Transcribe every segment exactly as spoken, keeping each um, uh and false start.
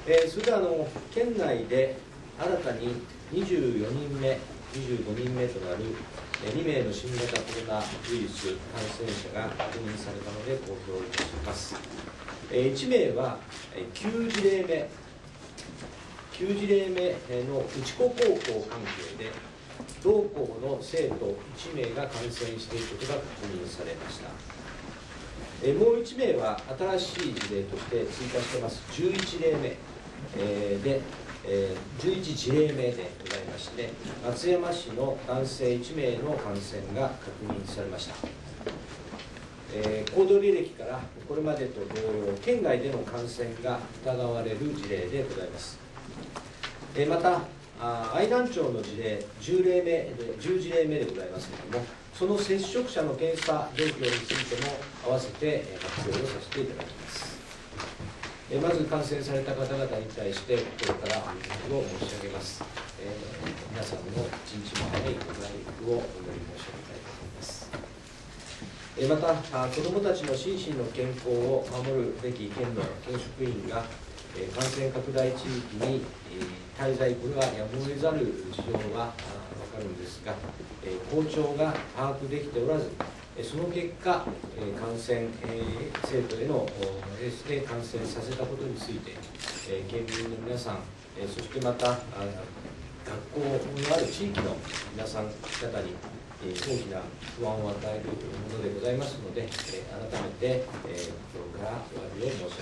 えー、それではあの県内で新たににじゅうよにんめ、にじゅうごにんめとなるにめいの新型コロナウイルス感染者が確認されたので公表いたします。えー、いちめいはきゅうじれいめ、きゅうじれいめの内子高校関係で同校の生徒いちめいが感染していることが確認されました。えー、もういちめいは新しい事例として追加してますじゅういちれいめ、えー、で、えー、じゅういちじれいめでございまして、松山市の男性いちめいの感染が確認されました。えー、行動履歴からこれまでと同様、県外での感染が疑われる事例でございます。えー、また、愛南町の事例じゅうれいめでじゅうじれいめでございますけれども、その接触者の検査状況についても合わせて発表をさせていただきます。えー、まず感染された方々に対して心からお見舞いを申し上げます。えー、皆さんの一日も早いご回復をお祈り申し上げたいと思います。えー、また、子どもたちの心身の健康を守るべき県の県職員が感染拡大地域に滞在、これはやむを得ざる事情は分かるんですが、校長が把握できておらず、その結果、感染、生徒へのレースで感染させたことについて、県民の皆さん、そしてまた学校のある地域の皆さん方に大きな不安を与えるものでございますので、改めて心からお詫びを申し上げます。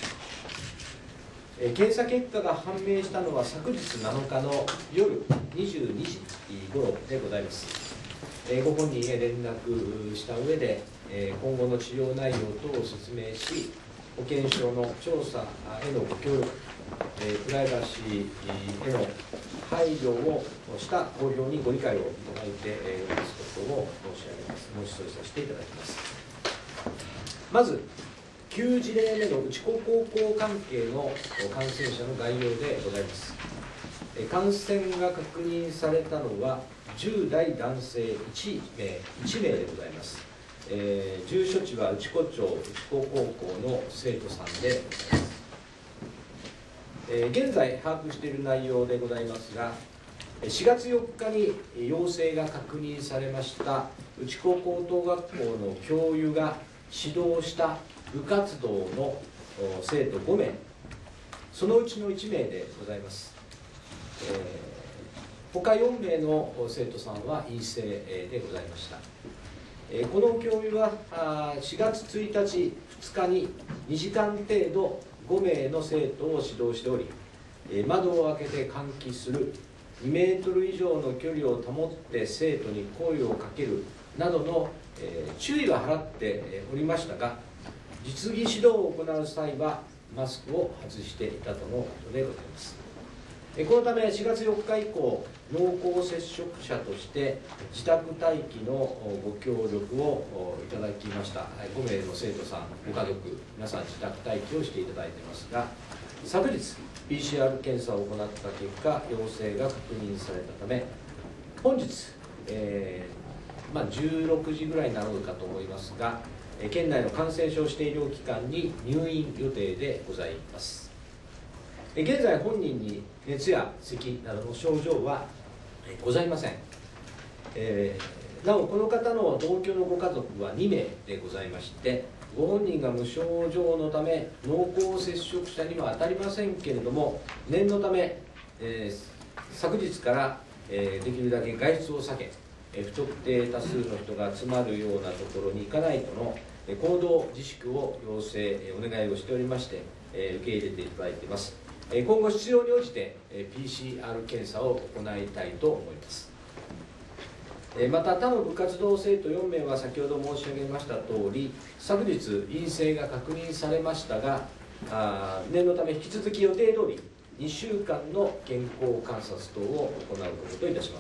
検査結果が判明したのは昨日なのかの夜にじゅうにじごろでございます。ご本人へ連絡した上で、今後の治療内容等を説明し、保健所の調査へのご協力、プライバシーへの配慮をした公表にご理解をいただいておりますことを申し上げます。申し添えさせていただきます。まず、きゅうじれいめの内子高校関係の感染者の概要でございます。感染が確認されたのはじゅうだい男性いちめい、いちめいでございます。えー、住所地は内子町内子高校の生徒さんでございます。えー、現在把握している内容でございますが、しがつよっかに陽性が確認されました内子高等学校の教諭が指導した部活動の生徒ごめい、そのうちのいちめいでございます。えー、他よんめいの生徒さんは陰性でございました。えー、この教諭はしがつついたち、ふつかににじかん程度ごめいの生徒を指導しており、えー、窓を開けて換気する、にメートル以上の距離を保って生徒に声をかけるなどの、えー、注意は払っておりましたが、実技指導を行う際はマスクを外していたとのことでございます。このためしがつよっか以降、濃厚接触者として自宅待機のご協力をいただきましたごめいの生徒さん、ご家族皆さん自宅待機をしていただいていますが、昨日 ピーシーアール 検査を行った結果、陽性が確認されたため、本日、えーまあ、じゅうろくじぐらいになろうかと思いますが、県内の感染症指定医療機関に入院予定でございます。現在本人に熱や咳などの症状はございません。えー、なおこの方の同居のご家族はにめいでございまして、ご本人が無症状のため濃厚接触者には当たりませんけれども、念のため、えー、昨日から、えー、できるだけ外出を避け、不特定多数の人が集まるようなところに行かないとの行動自粛を要請、お願いをしておりまして、受け入れていただいています。今後必要に応じて ピーシーアール 検査を行いたいと思います。また他の部活動生徒よんめいは先ほど申し上げましたとおり、昨日陰性が確認されましたが、念のため引き続き予定通りにしゅうかんの健康観察等を行うことといたします。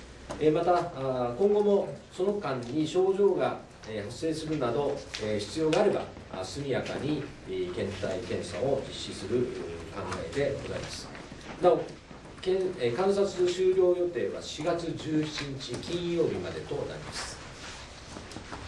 また今後もその間に症状が発生するなど必要があれば速やかに検体検査を実施する考えでございます。なお観察終了予定はしがつじゅうしちにち金曜日までとなります。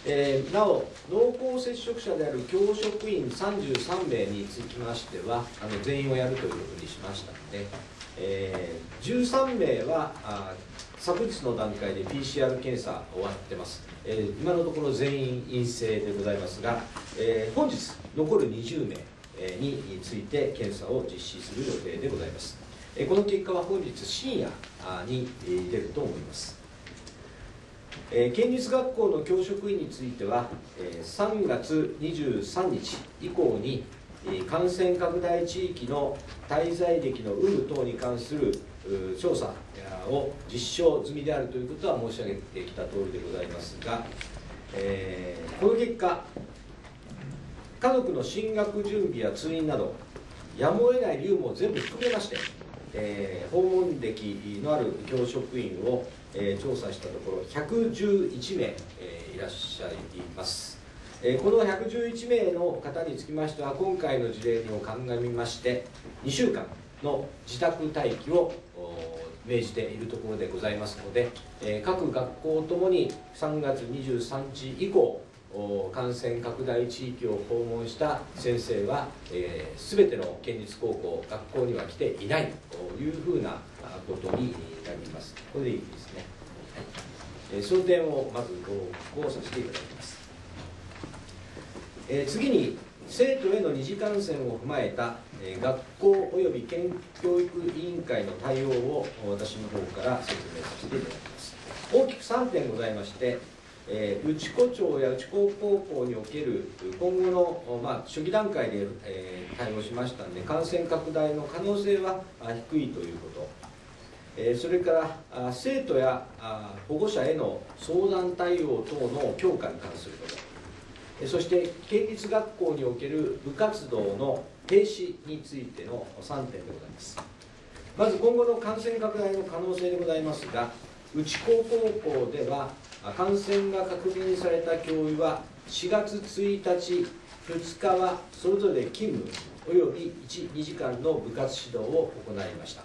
えー、なお、濃厚接触者である教職員さんじゅうさんめいにつきましては、あの全員をやるということにしましたので、えー、じゅうさんめいはあ昨日の段階で ピーシーアール 検査終わってます、えー、今のところ全員陰性でございますが、えー、本日残るにじゅうめいについて検査を実施する予定でございます。えー、この結果は本日深夜に出ると思います。えー、県立学校の教職員については、えー、さんがつにじゅうさんにち以降に、えー、感染拡大地域の滞在歴の有無等に関する調査を実証済みであるということは申し上げてきたとおりでございますが、えー、この結果、家族の進学準備や通院など、やむを得ない理由も全部含めまして、えー、訪問歴のある教職員を、えー、調査したところひゃくじゅういちめい、えー、いらっしゃいます。えー、このひゃくじゅういちめいの方につきましては、今回の事例にも鑑みましてにしゅうかんの自宅待機を命じているところでございますので、えー、各学校ともにさんがつにじゅうさんにち以降感染拡大地域を訪問した先生は、えー、全ての県立高校、学校には来ていないというふうなことになります。これでいいですね。はい、えー、その点をまずご報告をさせていただきます。えー、次に、生徒への二次感染を踏まえた、えー、学校および県教育委員会の対応を私の方から説明させていただきます。大きくさんてんございまして、えー、内子町や内子高校における今後の、まあ、初期段階で、えー、対応しましたので、感染拡大の可能性は低いということ、えー、それからあ生徒やあ保護者への相談対応等の強化に関すること、えー、そして県立学校における部活動の停止についてのさんてんでございます。まず今後の感染拡大の可能性でございますが、内子高校では感染が確認された教諭はしがつついたち、ふつかはそれぞれ勤務およびいち、にじかんの部活指導を行いました。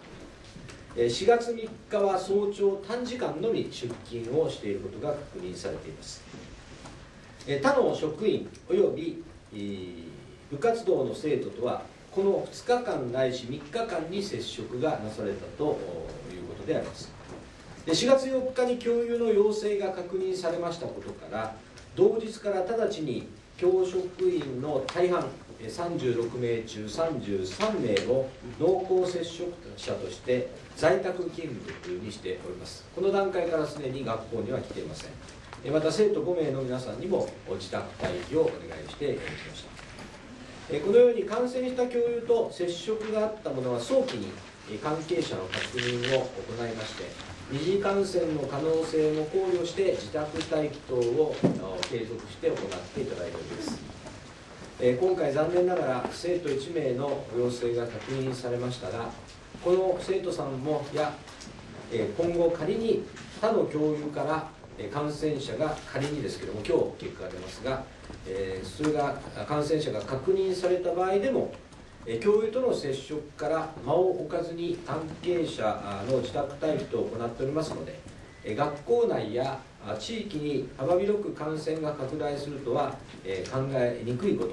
しがつみっかは早朝短時間のみ出勤をしていることが確認されています。他の職員および部活動の生徒とはこのふつかかんないしみっかかんに接触がなされたということであります。しがつよっかに教諭の陽性が確認されましたことから、同日から直ちに教職員の大半さんじゅうろくめいちゅうさんじゅうさんめいを濃厚接触者として在宅勤務にしております。この段階からすでに学校には来ていません。また生徒ごめいの皆さんにも自宅待機をお願いしてきました。このように感染した教諭と接触があった者は早期に関係者の確認を行いまして、二次感染の可能性も考慮して自宅待機等を継続して行っていただいております。えー、今回残念ながら生徒いちめいの陽性が確認されましたが、この生徒さんもや、えー、今後仮に他の教諭から感染者が仮にですけども今日結果が出ますが、えー、それが感染者が確認された場合でも教諭との接触から間を置かずに関係者の自宅待機と行っておりますので、学校内や地域に幅広く感染が拡大するとは考えにくいこと、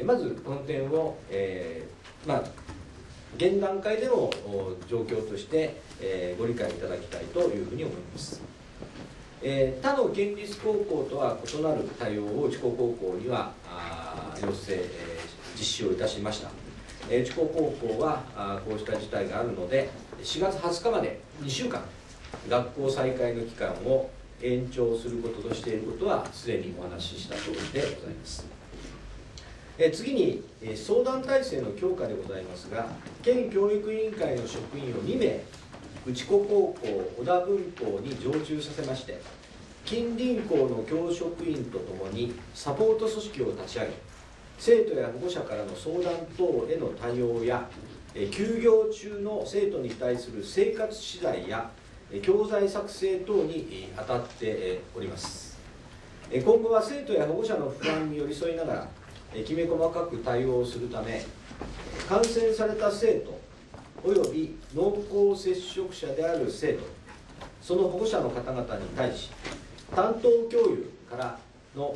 まずこの点を、えー、まあ現段階での状況としてご理解いただきたいというふうに思います。えー、他の県立高校とは異なる対応を内子高校には要請、えー、実施をいたしました。内子高校はあこうした事態があるのでしがつはつかまでにしゅうかん学校再開の期間を延長することとしていることはすでにお話しした通りでございます。え次に相談体制の強化でございますが、県教育委員会の職員をにめい内子高校小田分校に常駐させまして、近隣校の教職員とともにサポート組織を立ち上げ、生徒や保護者からの相談等への対応や、休業中の生徒に対する生活資材や教材作成等に当たっております。今後は生徒や保護者の不安に寄り添いながらきめ細かく対応するため、感染された生徒および濃厚接触者である生徒、その保護者の方々に対し、担当教諭からの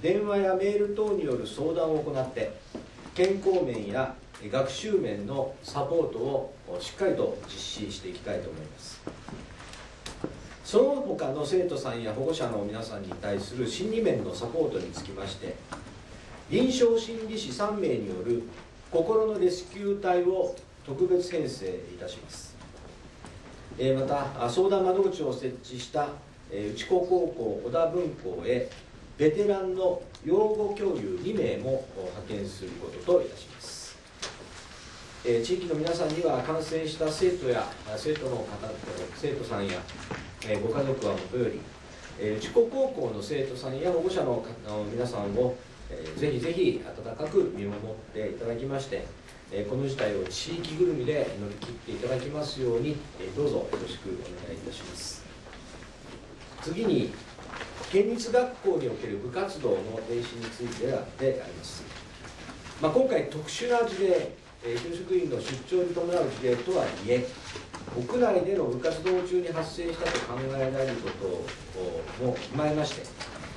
電話やメール等による相談を行って、健康面や学習面のサポートをしっかりと実施していきたいと思います。その他の生徒さんや保護者の皆さんに対する心理面のサポートにつきまして、臨床心理士さんめいによる心のレスキュー隊を特別編成いたします。また相談窓口を設置した内子高校小田分校へベテランの養護教諭にめいも派遣することといたします。地域の皆さんには感染した生徒や生徒の方、生徒さんやご家族はもとより、内子高校の生徒さんや保護者の皆さんをぜひぜひ温かく見守っていただきまして、この事態を地域ぐるみで乗り切っていただきますように、どうぞよろしくお願いいたします。次に、県立学校における部活動の停止についてであります。まあ、今回、特殊な事例、教職員の出張に伴う事例とはいえ、屋内での部活動中に発生したと考えられることも踏まえまして、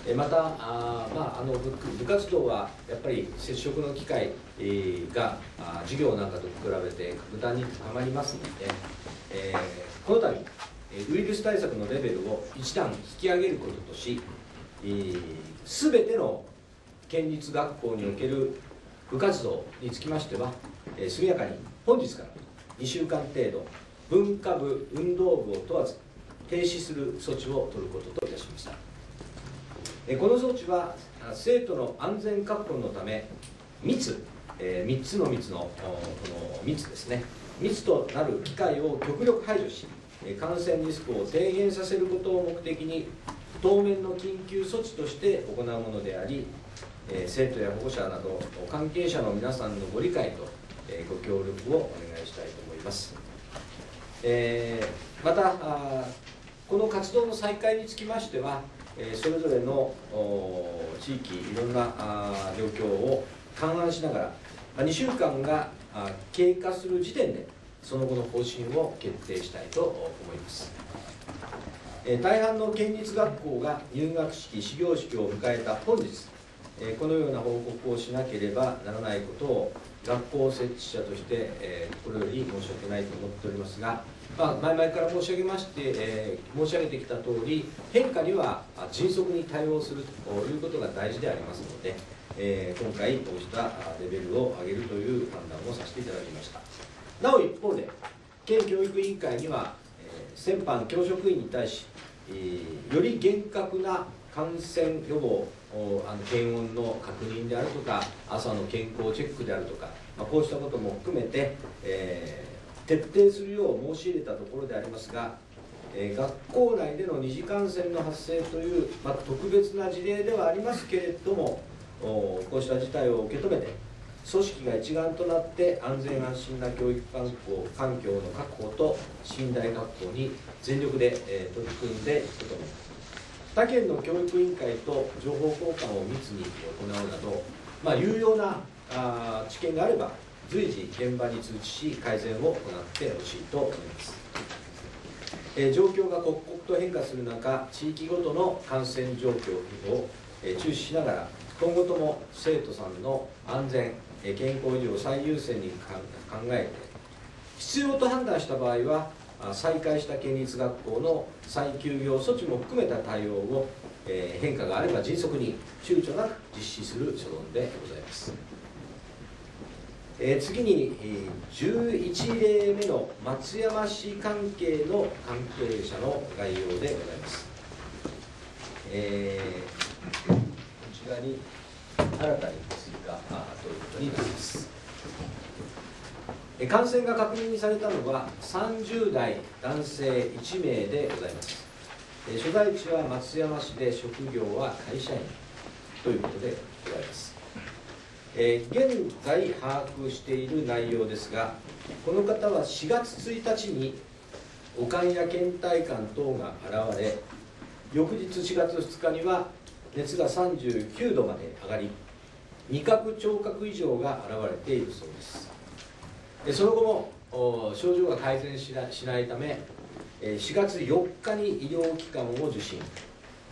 また、あまあ、あの 部, 部活動はやっぱり接触の機会が授業なんかと比べて格段に高まりますので、えー、この度、ウイルス対策のレベルを一段引き上げることとし、すべての県立学校における部活動につきましては、速やかに本日からにしゅうかん程度、文化部、運動部を問わず停止する措置を取ることといたしました。この措置は生徒の安全確保のため密、えー、みっつの密のこの密ですね、密となる機会を極力排除し、感染リスクを低減させることを目的に当面の緊急措置として行うものであり、えー、生徒や保護者など関係者の皆さんのご理解と、えー、ご協力をお願いしたいと思います。えー、またこの活動の再開につきましては、それぞれの地域いろんな状況を勘案しながらにしゅうかんが経過する時点でその後の方針を決定したいと思います。大半の県立学校が入学式始業式を迎えた本日、このような報告をしなければならないことを学校設置者として心より申し訳ないと思っておりますが、まあ、前々から申し上げまして、えー、申し上げてきた通り、変化には迅速に対応するということが大事でありますので、えー、今回、こうしたレベルを上げるという判断をさせていただきました。なお一方で、県教育委員会には、えー、先般教職員に対し、えー、より厳格な感染予防、あの検温の確認であるとか、朝の健康チェックであるとか、まあ、こうしたことも含めて、えー徹底するよう申し入れたところでありますが、えー、学校内での二次感染の発生という、まあ、特別な事例ではありますけれども、こうした事態を受け止めて、組織が一丸となって安全安心な教育環境環境の確保と信頼確保に全力で、えー、取り組んでいくことも、他県の教育委員会と情報交換を密に行うなど、まあ、有用なあ知見があれば、随時現場に通知し改善を行ってほしいと思います。えー、状況が刻々と変化する中、地域ごとの感染状況を、えー、注視しながら、今後とも生徒さんの安全、えー、健康維持を最優先に考えて、必要と判断した場合は、再開した県立学校の再休業措置も含めた対応を、えー、変化があれば迅速に躊躇なく実施する所存でございます。えー、次に、えー、じゅういちれいめの松山市関係の関係者の概要でございます。えー、こちらに新たに追加ということになります。えー、感染が確認されたのはさんじゅうだい男性いちめいでございます。えー、所在地は松山市で、職業は会社員ということでございます。えー、現在把握している内容ですが、この方はしがつついたちに悪寒や倦怠感等が現れ、翌日しがつふつかには熱がさんじゅうきゅうどまで上がり、味覚聴覚異常が現れているそうです。でその後も症状が改善しな、しないため、しがつよっかに医療機関を受診、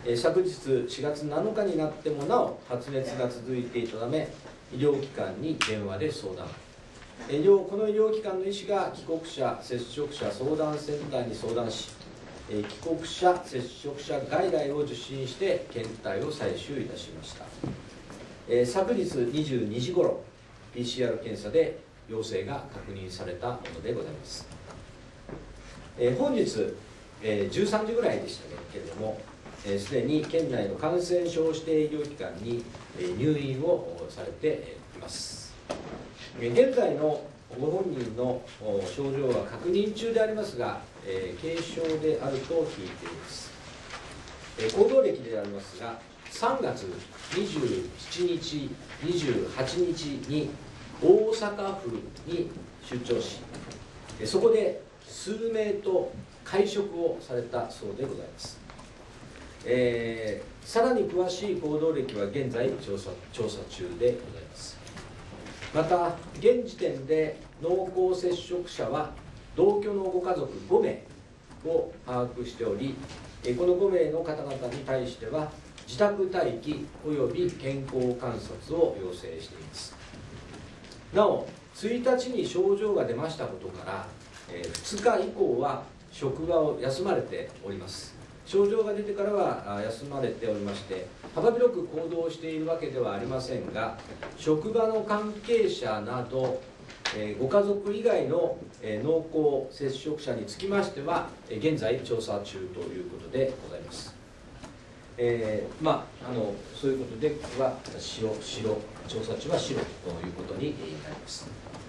昨日しがつなのかになってもなお発熱が続いていたため、医療機関に電話で相談。医療この医療機関の医師が帰国者接触者相談センターに相談し、帰国者接触者外来を受診して検体を採取いたしました。昨日にじゅうにじごろ ピーシーアール 検査で陽性が確認されたものでございます。本日じゅうさんじぐらいでしたけれども、すでに県内の感染症指定医療機関に入院をされています。現在のご本人の症状は確認中でありますが、軽症であると聞いています。行動歴でありますが、さんがつにじゅうしちにち、にじゅうはちにちに大阪府に出張し、そこで数名と会食をされたそうでございます。えー、さらに詳しい行動歴は現在調査、調査中でございます。また、現時点で濃厚接触者は同居のご家族ごめいを把握しており、このごめいの方々に対しては、自宅待機および健康観察を要請しています。なお、ついたちに症状が出ましたことから、ふつか以降は職場を休まれております。症状が出てからは休まれておりまして、幅広く行動しているわけではありませんが、職場の関係者など、ご家族以外の濃厚接触者につきましては、現在調査中ということでございます。えー、まあ、あのそういうことでは白、白、調査中は白ということになります。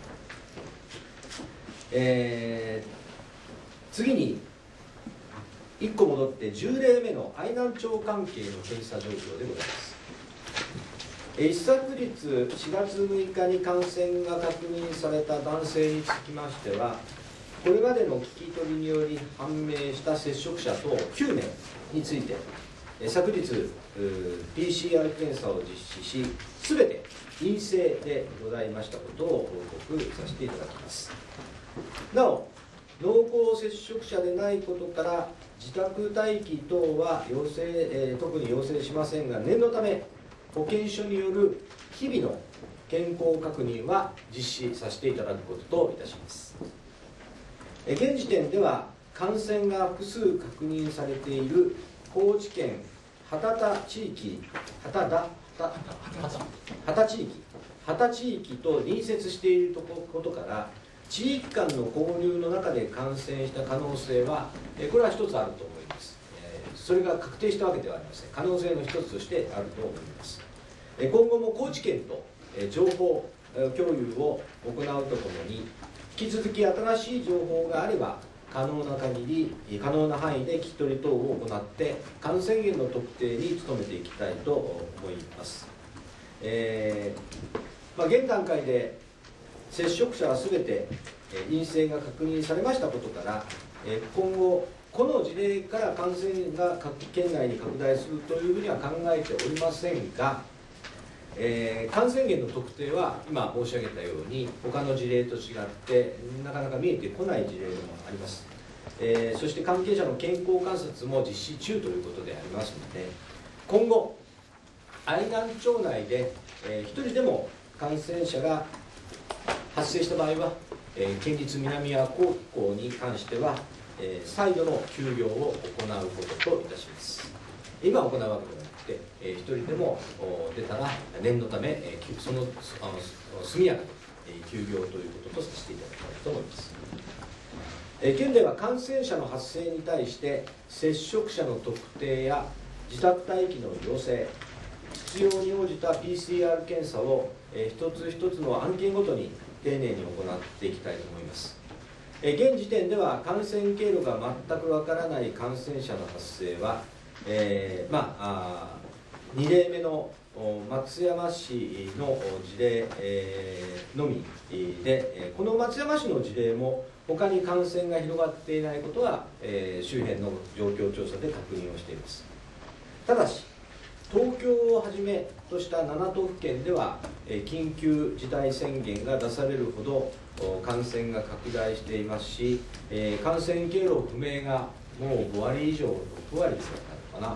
えー、次に、いっこ戻ってじゅうれいめの愛南町関係の検査状況でございます。一昨日しがつむいかに感染が確認された男性につきましては、これまでの聞き取りにより判明した接触者等きゅうめいについて、昨日 ピーシーアール 検査を実施し、すべて陰性でございましたことを報告させていただきます。なお、濃厚接触者でないことから自宅待機等は陽性、えー、特に要請しませんが、念のため保健所による日々の健康確認は実施させていただくことといたします。えー、現時点では感染が複数確認されている高知県畑田地域、畑田畑地域、畑地域と隣接していることから、地域間の交流の中で感染した可能性は、これは一つあると思います。それが確定したわけではありません。可能性の一つとしてあると思います。今後も高知県と情報共有を行うとともに、引き続き新しい情報があれば、可能な限り、可能な範囲で聞き取り等を行って、感染源の特定に努めていきたいと思います。えーまあ、現段階で接触者はすべて陰性が確認されましたことから、今後、この事例から感染が県内に拡大するというふうには考えておりませんが、えー、感染源の特定は今申し上げたように、他の事例と違ってなかなか見えてこない事例もあります。えー、そして関係者の健康観察も実施中ということでありますので、今後、愛南町内で、えー、ひとりでも感染者が発生した場合は、えー、県立南谷高校に関しては、えー、再度の休業を行うことといたします。今行うわけではなくて、えー、ひとりでも出たら念のため、えー、そのあの速やかに、えー、休業ということとさせていただきたいと思います。えー、県では感染者の発生に対して接触者の特定や自宅待機の要請、必要に応じた ピーシーアール 検査を、えー、一つ一つの案件ごとに丁寧に行っていきたいと思います。えー、現時点では感染経路が全くわからない感染者の発生は、えー、まあにれいめの松山市の事例、えー、のみで、この松山市の事例も他に感染が広がっていないことは、えー、周辺の状況調査で確認をしています。ただし、東京をはじめとしたななとふけんでは、えー、緊急事態宣言が出されるほど感染が拡大していますし、えー、感染経路不明がもうごわり以上、ろくわりだったのかな、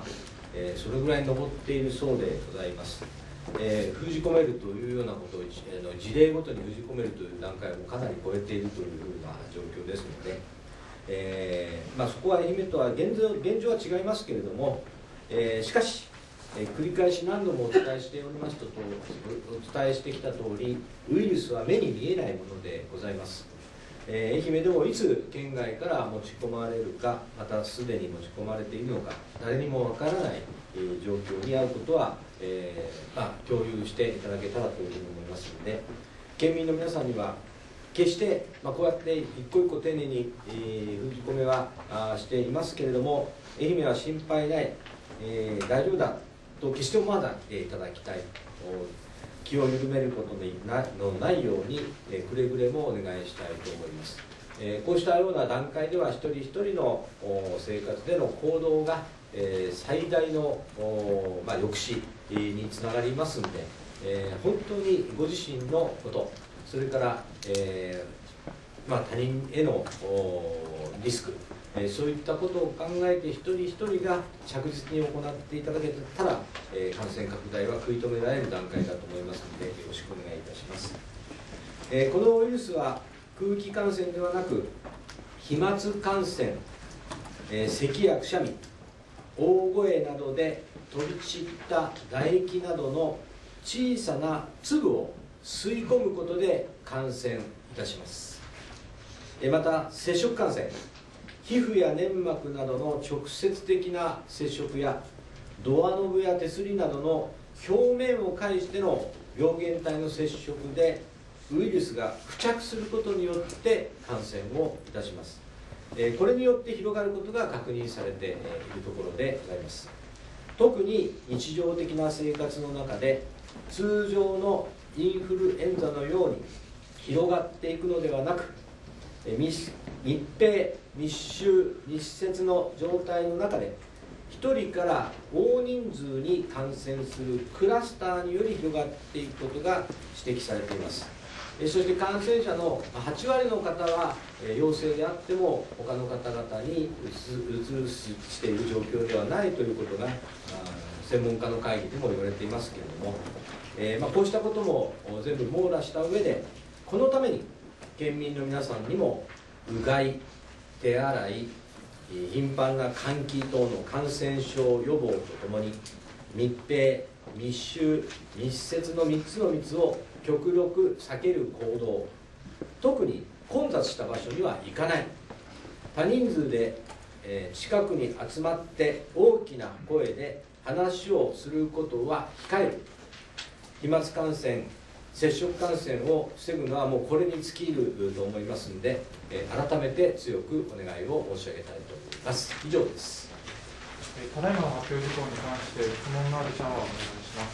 えー、それぐらい上っているそうでございます。えー、封じ込めるというようなことを、えー、の事例ごとに封じ込めるという段階をかなり超えているというような状況ですので、えーまあ、そこは愛媛とは現状、現状は違いますけれども、えー、しかし、えー、繰り返し何度もお伝えしておりますと、お伝えしてきた通り、ウイルスは目に見えないものでございます。えー、愛媛でもいつ県外から持ち込まれるか、またすでに持ち込まれているのか、誰にもわからない、えー、状況にあることは、えーまあ、共有していただけたらというふうに思いますので、県民の皆さんには決して、まあ、こうやって一個一個丁寧に、えー、封じ込めはあしていますけれども、愛媛は心配ない、えー、大丈夫だと決して思わないでいただきたい。気を緩めることのないように、えー、くれぐれもお願いしたいと思います。えー、こうしたような段階では一人一人の生活での行動が、えー、最大の、まあ、抑止につながりますので、えー、本当にご自身のこと、それから、えーまあ、他人へのリスク、えー、そういったことを考えて一人一人が着実に行っていただけたら、えー、感染拡大は食い止められる段階だと思いますので、よろしくお願いいたします。えー、このウイルスは空気感染ではなく、飛沫感染、えー、咳やくしゃみ、大声などで飛び散った唾液などの小さな粒を吸い込むことで感染いたします。また接触感染、皮膚や粘膜などの直接的な接触やドアノブや手すりなどの表面を介しての病原体の接触でウイルスが付着することによって感染をいたします。これによって広がることが確認されているところでございます。特に日常的な生活の中で通常のインフルエンザのように広がっていくのではなく、密閉、密集、密接の状態の中でひとりから大人数に感染するクラスターにより広がっていくことが指摘されています。そして感染者のはち割の方は陽性であっても他の方々にうつしている状況ではないということが専門家の会議でも言われていますけれども、えーまあ、こうしたことも全部網羅した上で、このために県民の皆さんにもうがい、手洗い、頻繁な換気等の感染症予防とともに密閉、密集、密接のみっつの密を極力避ける行動、特に混雑した場所には行かない、多人数で、えー、近くに集まって大きな声で話をすることは控える、飛沫感染、接触感染を防ぐのはもうこれに尽きると思いますので、えー、改めて強くお願いを申し上げたいと思います。以上です。 ただいまの発表事項に関して質問のある者はお願いします。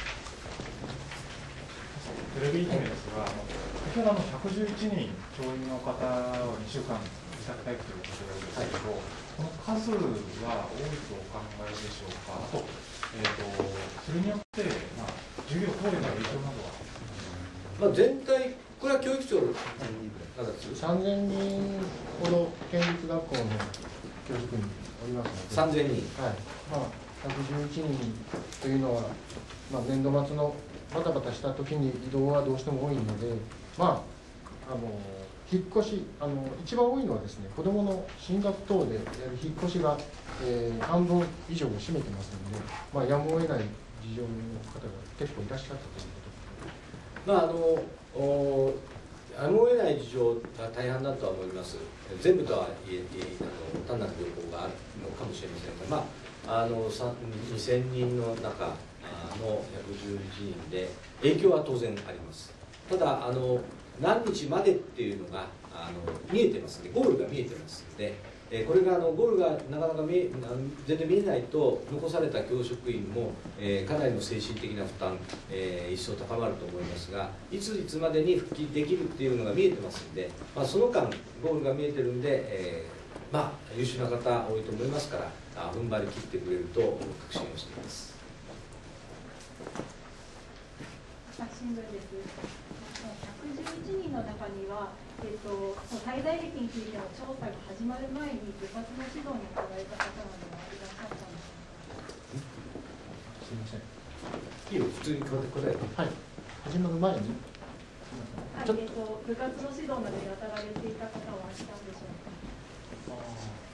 テレビ愛媛ですが、先ほどのひゃくじゅういちにん教員の方をにしゅうかん自宅待機ということですけど、はい、この数は多いとお考えでしょうか。あと、えーと、それによって、まあ、授業等への影響などは、 まあ、全体、これは教育長さんぜんにんほど県立学校の教職員おりますので、 さんぜんにん、 はい、まあ、ひゃくじゅういちにんというのは、まあ、年度末のバタバタした時に移動はどうしても多いので、まあ、あの引っ越しあの一番多いのはですね、子どもの進学等でやる引っ越しが、えー、半分以上を占めてますので、まあ、やむを得ない事情の方が結構いらっしゃったということまああのおやむを得ない事情が大半だとは思います。全部とは言えあの単なる旅行があるのかもしれませんが、まあ、あのにせんにんの中のひゃくじゅういちにんで影響は当然あります。ただあの何日までっていうのがあの見えてますね、ゴールが見えてますので、えー、これがあのゴールがなかなか見え全然見えないと残された教職員も、えー、かなりの精神的な負担、えー、一層高まると思いますが、いついつまでに復帰できるっていうのが見えてますんで、まあ、その間ゴールが見えてるんで、えー、まあ優秀な方多いと思いますから、あ踏ん張り切ってくれると確信をしています。 しんどいです。ひゃくじゅういちにんの中には、えっと、滞在歴についての調査が始まる前に部活の指導に当たられた方などがいらっしゃったんですか。 普通に答えて。 はい、始まる前に。 はい、えっと、部活の指導などに当たられていた方はいたんでしょうか。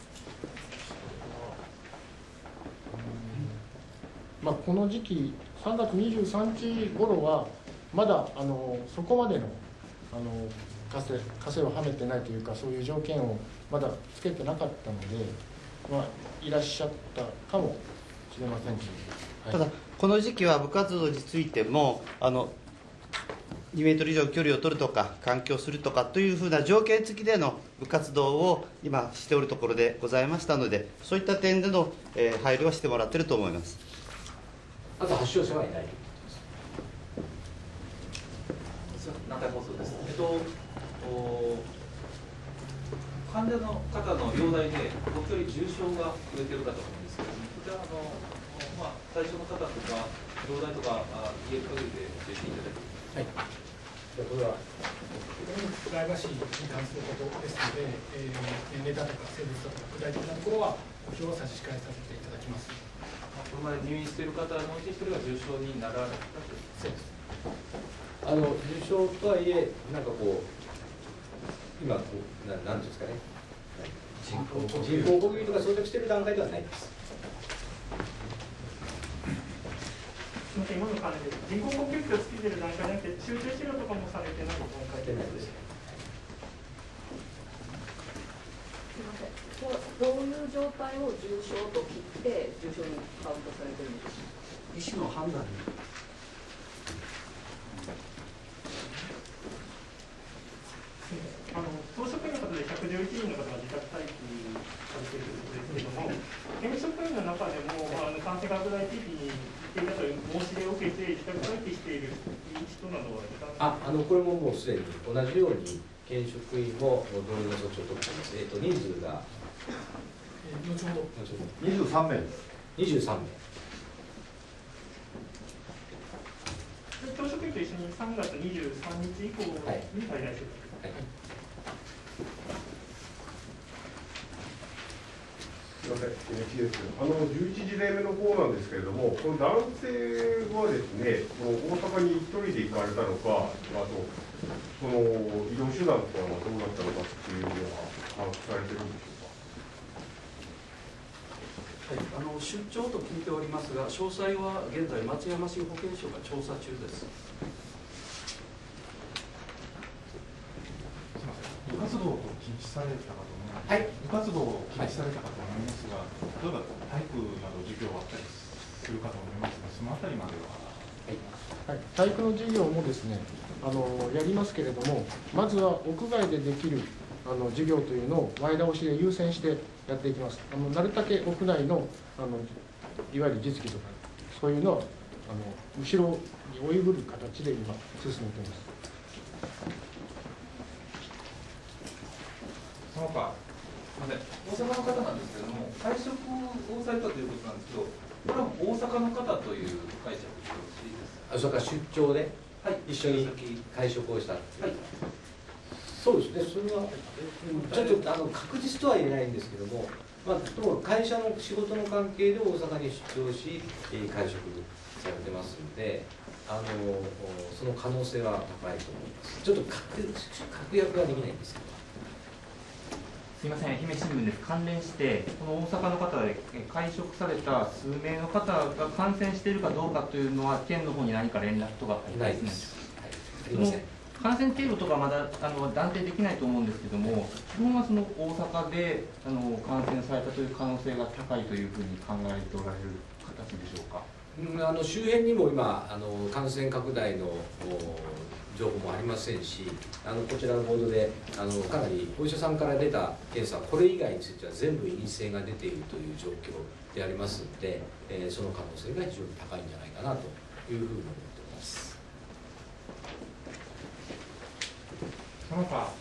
まあ、この時期、さんがつにじゅうさんにち頃は、まだあのそこまでのあの課税課税をはめてないというか、そういう条件をまだつけてなかったので、まあ、いらっしゃったかもしれませんし、はい、 ただ、この時期は部活動についても、あのにメートル以上距離を取るとか、環境するとかというふうな条件付きでの部活動を今、しておるところでございましたので、そういった点での、えー、配慮はしてもらっていると思います。 まず発症者はいない。 南海放送です。えっと、患者の方の容体で、時折重症が増えているかと思うんですけれども、こちらあの、まあ、対象の方とか、容体とか、言える限りで教えていただけますか。 はい。じゃこれはプライバシーに関することですので、えー、年齢だとか性別だとか具体的なところはご表を差し控えさせていただきます。 これまで入院している方のうち一人が重症になられたというそうです。 あの重症とはいえ、なんかこう、今こうな、なんていうんですかね、人工呼吸とか装着している段階ではないです。 すみません、今の関連で人工呼吸器をつけている段階じゃなくて、集中治療とかもされてないと考えてないです。 すみません、どういう状態を重症と切って重症にカウントされているんでしょうか。 医師の判断に。 あの当職員の方でひゃくじゅういちにんの方が自宅待機されているということですけれども、現職員の中でも、まあ、あの感染拡大地域に行っていたという申し出を受けて、自宅待機している人などはいたんですか。 あ、あのこれももうすでに同じように現職員も同様の措置を取っています。えっ、ー、と人数が、 えー、後ほどにじゅうさんめいです。 にじゅうさんめい。 教職員と一緒にさんがつにじゅうさんにち以降に滞在する。はい。はい。 すみません、エヌエイチケー です。あのじゅういちじ例目の方なんですけれども、この男性はですね、この大阪に一人で行かれたのか、あとその移動手段というのはどうだったのかっていうのは把握されてるんでしょうか。 はい、あの出張と聞いておりますが、詳細は現在、松山市保健所が調査中です。 すみません、部活動を禁止されたかと思います。 はい、 部活動を禁止されたかと思いますが、例えば体育など授業あったりするかと思いますが、そのあたりまでは。 はい、体育の授業もですね、あのやりますけれども、まずは屋外でできるあの授業というのを前倒しで優先してやっていきます。あのなるだけ屋内のあのいわゆる実技とかそういうのはあの後ろに追いぐる形で今進めています。 その他、すみません、大阪の方なんですけれども、会食をされたということなんですけど、これは大阪の方という解釈でよろしいですか。 あ、それから出張で、はい、一緒に会食をした。はい。そうですね。それはちょっとあの確実とは言えないんですけども、まあ、とも会社の仕事の関係で大阪に出張し、会食されてますので、あのその可能性は高いと思います。ちょっと確確約はできないんですけど。 すみません、愛媛新聞です。関連して、この大阪の方で会食された数名の方が感染しているかどうかというのは、県の方に何か連絡とか入ってます。はい、ありません。感染経路とかまだあの断定できないと思うんですけれども、基本はその大阪であの感染されたという可能性が高いというふうに考えておられる形でしょうか。 あの周辺にも今あの感染拡大の情報もありませんし、あのこちらのボードであのかなりお医者さんから出た検査、これ以外については全部陰性が出ているという状況でありますので、えー、その可能性が非常に高いんじゃないかなというふうに思っております。 その他、はい、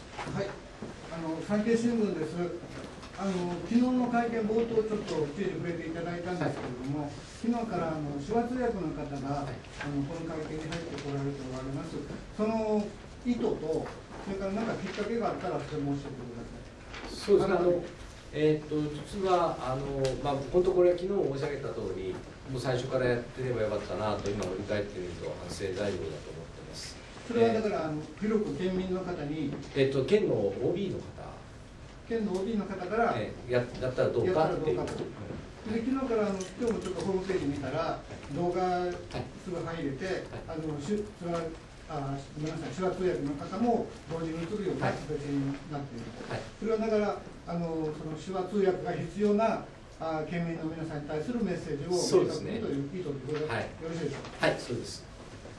あの産経新聞です。あの昨日の会見冒頭ちょっと注意触れていただいたんですけれども、はい、昨日からあの手話通訳の方が、はい、あのこの会見に入ってこられておられます。その意図と、それから何かきっかけがあったらそれも教えてください。 そうですね。あのえー、っと実はあのまあ本当これは昨日申し上げた通り、 もう最初からやってればよかったなと今振り返ってみると反省材料だと思ってます。 それはだから、あの広く県民の方に、 えっと県の オービー の方、 県の オービー の方から、 えー、ややったらどうかっていう。 で昨日からあの今日もちょっとホームページ見たら動画すぐ入れて、はい、あのしそれはあごめんなさい手話通訳の方も同時に映るような形になっている、はい、それはだからあのその手話通訳が必要なあ県民の皆さんに対するメッセージを明確にという意図で、これはよろしいでしょうか。 はい、そうです。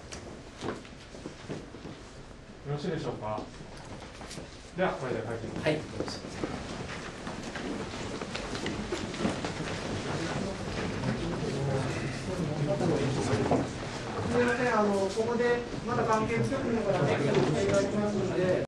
よろしいでしょうか。ではこれで会見。 はい、どうぞ。 すみません、あのここでまだ関係強くの方がね、来ていただきますので。